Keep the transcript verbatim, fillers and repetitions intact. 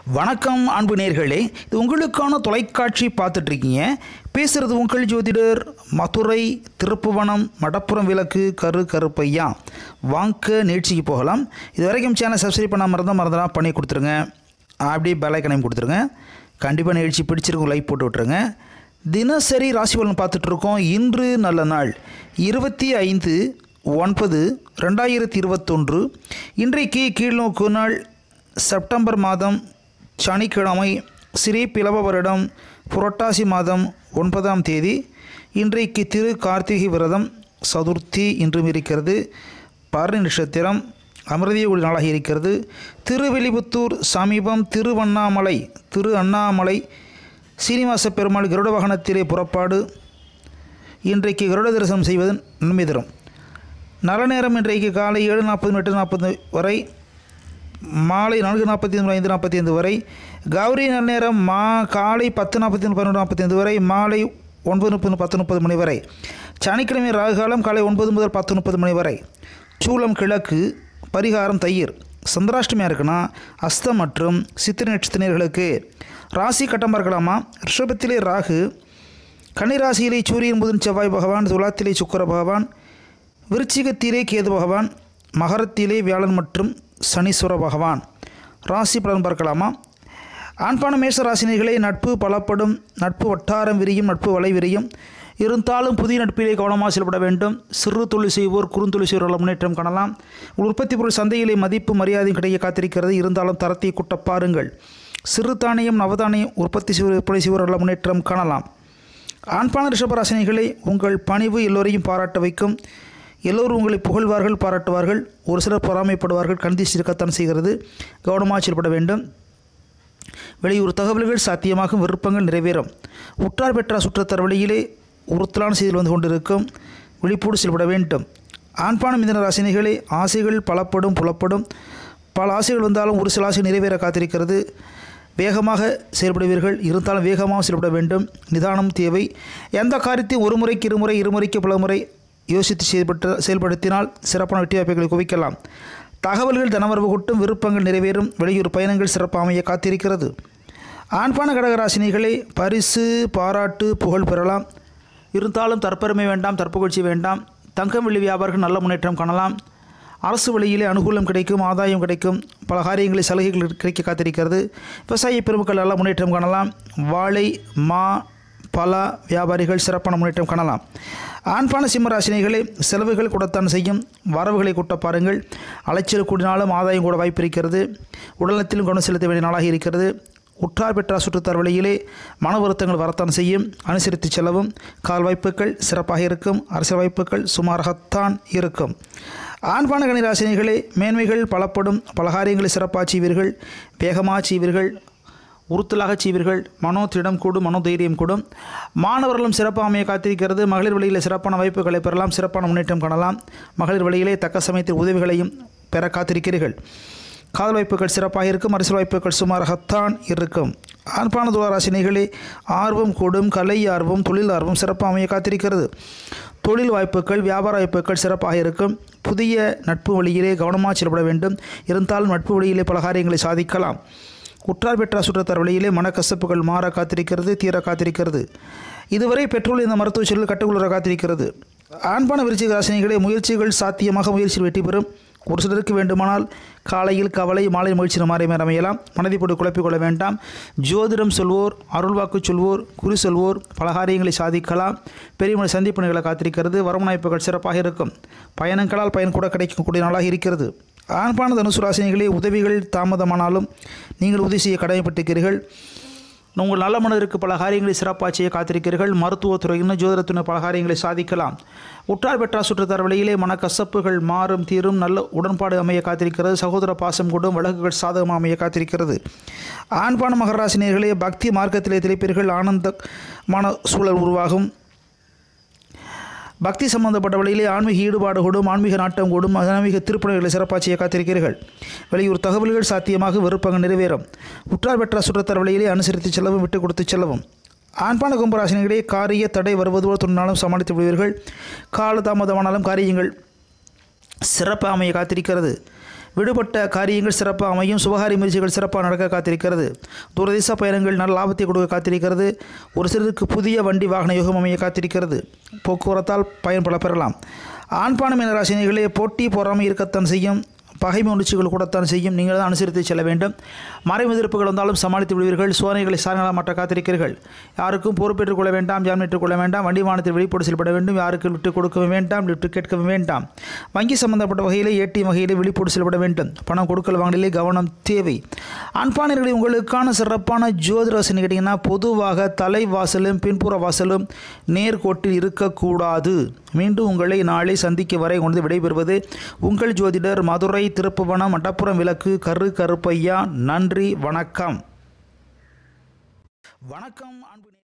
வணக்கம் அன்பு நேயர்களே, இது உங்களுக்கான தொலைக்காட்சி பார்த்துட்ருக்கீங்க. பேசுகிறது உங்கள் ஜோதிடர் மதுரை திருப்புவனம் மடப்புறம் விளக்கு கரு கருப்பையா. வாங்க நிகழ்ச்சிக்கு போகலாம். இது வரைக்கும் சேனல் சப்ஸ்கிரைப் பண்ணாமல் இருந்தால் மறந்துடாம பண்ணி கொடுத்துருங்க. அப்படியே பெல் ஐகானையும் கொடுத்துருங்க. கண்டிப்பாக நிகழ்ச்சி பிடிச்சிருக்கும் லைக் போட்டு விட்ருங்க. தினசரி ராசி பலன் பார்த்துட்ருக்கோம். இன்று நல்ல நாள் இருபத்தி ஐந்து ஒன்பது ரெண்டாயிரத்தி இருபத்தொன்று. இன்றைக்கு கீழ்நோக்கு நாள் செப்டம்பர் மாதம் சனிக்கிழமை, ஸ்ரீ பிளவ வருடம் புரட்டாசி மாதம் ஒன்பதாம் தேதி. இன்றைக்கு திரு கார்த்திகை விரதம் சதுர்த்தி இன்றும் இருக்கிறது. பரணி நட்சத்திரம் அமிர்திய ஒளி நாளாக இருக்கிறது. திருவில்லிபுத்தூர் சமீபம் திருவண்ணாமலை திரு அண்ணாமலை சீனிவாச பெருமாள் கருட வாகனத்திலே புறப்பாடு. இன்றைக்கு கருட தரிசனம் செய்வது நன்மை தரும். நல்ல நேரம் இன்றைக்கு காலை ஏழு நாற்பது எட்டு நாற்பது வரை, மாலை நான்கு நாற்பத்தி ஐந்து ஐந்து நாற்பத்தி ஐந்து வரை. கௌரி நல்ல நேரம் மா காலை பத்து நாற்பத்தி ஐந்து பதினொன்று நாற்பத்தி ஐந்து வரை, மாலை ஒன்பது முப்பது பத்து முப்பது மணி வரை. சனிக்கிழமை ராகுகாலம் காலை ஒன்பது முதல் பத்து முப்பது மணி வரை. சூலம் கிழக்கு, பரிகாரம் தயிர். சந்திராஷ்டமியாக இருக்குன்னா அஸ்தம் மற்றும் சித்திரை நட்சத்திரர்களுக்கு ராசி கட்டம் பார்க்கலாமா. ரிஷபத்திலே ராகு, கன்னிராசியிலே சூரியன் புதன் செவ்வாய் பகவான், துலாத்திலே சுக்கிர பகவான், விருச்சிகத்திலே கேது பகவான், மகரத்திலே வியாழன் மற்றும் சனீஸ்வர பகவான். ராசி பலன் பார்க்கலாமா. ஆண்பான மேஷ ராசினிகளே, நட்பு பலப்படும், நட்பு வட்டாரம் விரியும், நட்பு வலை விரியும். இருந்தாலும் புதிய நட்பிலே கவனமாக செயல்பட வேண்டும். சிறு தொழில் செய்வோர் குறுந்தொழில் செய்வோர்கள் முன்னேற்றம் காணலாம். உற்பத்தி பொருள் சந்தையிலே மதிப்பு மரியாதையும் கிடைக்க காத்திருக்கிறது. இருந்தாலும் தரத்தை கூட்ட பாருங்கள். சிறு தானியம் நவதானியம் உற்பத்தி செய்வோர் விற்பனை செய்வோர்கள் முன்னேற்றம் காணலாம். ஆண்பான ரிஷபராசினிகளே, உங்கள் பணிவு எல்லோரையும் பாராட்ட வைக்கும். எல்லோரும் உங்களை புகழ்வார்கள், பாராட்டுவார்கள். ஒரு சிலர் பொறாமைப்படுவார்கள். கண்டிச்சு இருக்கத்தான் செய்கிறது. கவனமாக செயல்பட வேண்டும். வெளியூர் தகவல்கள் சாத்தியமாகும், விருப்பங்கள் நிறைவேறும். உற்றார் பெற்றார் சுற்றத்தர் வழியிலே உறுத்தலான செய்திகள் வந்து கொண்டிருக்கும். விழிப்போடு செயல்பட வேண்டும். ஆண்பான மிதன ராசினிகளே, ஆசைகள் பலப்படும் புலப்படும். பல ஆசைகள் வந்தாலும் ஒரு சில ஆசை நிறைவேற காத்திருக்கிறது. வேகமாக செயல்படுவீர்கள். இருந்தாலும் வேகமாக செயல்பட வேண்டும். நிதானம் தேவை. எந்த காரியத்தையும் ஒரு முறைக்கு இருமுறை, இருமுறைக்கு பல முறை யோசித்து செயல்பட்டு செயல்படுத்தினால் சிறப்பான வெற்றி வாய்ப்புகளை குவிக்கலாம். தகவல்கள் தனவரவு கூட்டும், விருப்பங்கள் நிறைவேறும். வெளியூர் பயணங்கள் சிறப்பாக அமைய காத்திருக்கிறது. ஆண்பான கடகராசினிகளே, பரிசு பாராட்டு புகழ் பெறலாம். இருந்தாலும் தற்பெருமை வேண்டாம், தற்புகழ்ச்சி வேண்டாம். தங்கம் வெள்ளி வியாபாரிகள் நல்ல முன்னேற்றம் காணலாம். அரசு வழியிலே அனுகூலம் கிடைக்கும், ஆதாயம் கிடைக்கும். பல காரியங்களில் சலுகைகள் கிடைக்க காத்திருக்கிறது. விவசாய பெருமக்கள் நல்ல முன்னேற்றம் காணலாம். வாழை மா பல வியாபாரிகள் சிறப்பான முன்னேற்றம் காணலாம். ஆண்பான சிம்மராசினிகளே, செலவுகள் கூடத்தான் செய்யும், வரவுகளை கூட்ட பாருங்கள். அலைச்சல் கூடினாலும் ஆதாயம் கூட வாய்ப்பு இருக்கிறது. உடல்நலத்திலும் கவனம் செலுத்த வேண்டிய நாளாக இருக்கிறது. உற்றார் பெற்றார் சுற்றுத்தார் வழியிலே மன வருத்தங்கள் வரத்தான் செய்யும். அனுசரித்து செலவும். கால் வாய்ப்புகள் சிறப்பாக இருக்கும். அரசியல் வாய்ப்புகள் சுமாராகத்தான் இருக்கும். ஆண்பான கன்னிராசினிகளே, மேன்மைகள் பலப்படும். பலகாரியங்களை சிறப்பாக செய்வீர்கள். வேகமாக செய்வீர்கள். உறுத்தலாக செய்வீர்கள். மனோ திடம் கூடும், மனோதைரியம் கூடும். மாணவர்களும் சிறப்பாக அமைய காத்திருக்கிறது. மகளிர் வழியில் சிறப்பான வாய்ப்புகளை பெறலாம். சிறப்பான முன்னேற்றம் காணலாம். மகளிர் வழியிலே தக்க சமயத்தில் உதவிகளையும் பெற காத்திருக்கிறீர்கள். காதல் வாய்ப்புகள் சிறப்பாக இருக்கும். அரசியல் வாய்ப்புகள் சுமாராகத்தான் இருக்கும். ஆண்பான துளாராசினிகளே, ஆர்வம் கூடும். கலை ஆர்வம், தொழில் ஆர்வம் சிறப்பாக அமைய காத்திருக்கிறது. தொழில் வாய்ப்புகள் வியாபார வாய்ப்புகள் சிறப்பாக இருக்கும். புதிய நட்பு வழியிலே கவனமாக செயல்பட வேண்டும். இருந்தாலும் நட்பு வழியிலே பல காரியங்களை சாதிக்கலாம். உற்றார் பெற்றார் சுற்றத்தார் வழியிலே மனக்கசப்புகள் மாற காத்திருக்கிறது, தீர காத்திருக்கிறது. இதுவரை பெட்ரோல் இந்த மருத்துவ செல்கள் கட்டுக்குள்ள காத்திருக்கிறது. ஆண்பான விருச்சிக ராசினிகளே, முயற்சிகள் சாத்தியமாக முயற்சியில் வெற்றி பெறும். ஒரு சிலருக்கு வேண்டுமானால் காலையில் கவலை, மாலை முயற்சி மாறி அமையலாம். மனதை போட்டு குழப்பிக்கொள்ள வேண்டாம். ஜோதிடம் சொல்வோர், அருள்வாக்கு சொல்வோர், குறி சொல்வோர் பல காரியங்களை சாதிக்கலாம். பெரியமொழி சந்திப்பு நிகழ காத்திருக்கிறது. வரவணைப்புகள் சிறப்பாக இருக்கும். பயணங்களால் பயன் கூட கிடைக்கக்கூடிய நாளாக இருக்கிறது. ஆண்பான தனுசு ராசினிகளே, உதவிகள் தாமதமானாலும் நீங்கள் உதவி செய்ய கடமைப்பட்டிருக்கிறீர்கள். உங்கள் நல்ல மனதிற்கு பல காரியங்களை சிறப்பாக செய்ய காத்திருக்கிறீர்கள். மருத்துவத்துறையினர் ஜோதிடத்துறை பல காரியங்களை சாதிக்கலாம். உற்றார் பெற்றார் சுற்றுத்தார் வழியிலே மனக்கசப்புகள் மாறும், தீரும். நல்ல உடன்பாடு அமைய காத்திருக்கிறது. சகோதர பாசம் கூடும். வழக்குகள் சாதகமாக அமைய காத்திருக்கிறது. ஆண்பான மகராசினியர்களே, பக்தி மார்க்கத்திலே திளைப்பீர்கள். ஆனந்தமான சூழல் உருவாகும். பக்தி சம்பந்தப்பட்ட வழியிலே ஆன்மீக ஈடுபாடு கூடும். ஆன்மீக நாட்டம் கூடும். ஆன்மீக திருப்பணிகளை சிறப்பாக செய்ய காத்திருக்கிறீர்கள். வெளியூர் தகவல்கள் சாத்தியமாக விருப்பங்கள் நிறைவேறும். உற்றார் பெற்றார் சுற்றத்தார் வழியிலே அனுசரித்து செல்லவும், விட்டு கொடுத்து செல்லவும். ஆண்பான கும்பராசினிகளே, காரிய தடை வருவதோடு துணினாலும் சமாளித்து விடுவீர்கள். கால தாமதமானாலும் காரியங்கள் சிறப்பாக அமைய காத்திருக்கிறது. விடுபட்ட காரியங்கள் சிறப்பாக அமையும். சுபகாரி முயற்சிகள் சிறப்பாக நடக்க காத்திருக்கிறது. தூரதேச பயணங்கள் நல்ல லாபத்தை கொடுக்க காத்திருக்கிறது. ஒரு சிலருக்கு புதிய வண்டி வாகன யோகம் அமைய காத்திருக்கிறது. போக்குவரத்தால் பயன்பட பெறலாம். ஆண்பான மீன ராசினிகளே, போட்டி பொறாமை இருக்கத்தான் செய்யும். பகைமை உணர்ச்சிகள் கூடத்தான் செய்யும். நீங்கள் தான் அனுசரித்து செல்ல வேண்டும். மறைமுக எதிர்ப்புகள் வந்தாலும் சமாளித்து விடுவீர்கள். சோதனைகளை சாதனைகளாக மாற்ற காத்திருக்கிறீர்கள். யாருக்கும் பொறுப்பேற்றுக் கொள்ள வேண்டாம், ஜாமீன் ஏற்றுக் கொள்ள வேண்டாம். வண்டி வாகனத்தில் வெளிப்பட செயல்பட வேண்டும். யாருக்கு விட்டு கொடுக்கவும் வேண்டாம், லிஃப்ட் கேட்கவும் வேண்டாம். வங்கி சம்பந்தப்பட்ட வகையிலே ஏடிஎம் வகையிலே வெளிப்போடு செயல்பட வேண்டும். பணம் கொடுக்கல் வாங்கலிலே கவனம் தேவை. ஆண்பானர்களை உங்களுக்கான சிறப்பான ஜோதிடராசின்னு கேட்டிங்கன்னா, பொதுவாக தலைவாசலும் பின்புற வாசலும் நேர்கோட்டில் இருக்கக்கூடாது. மீண்டும் உங்களை நாளை சந்திக்க வரை கொண்டு விடைபெறுவது உங்கள் ஜோதிடர் மதுரை திருப்புவனம் மடப்புறம் விளக்கு கரு கருப்பையா. நன்றி, வணக்கம். வணக்கம் அன்பு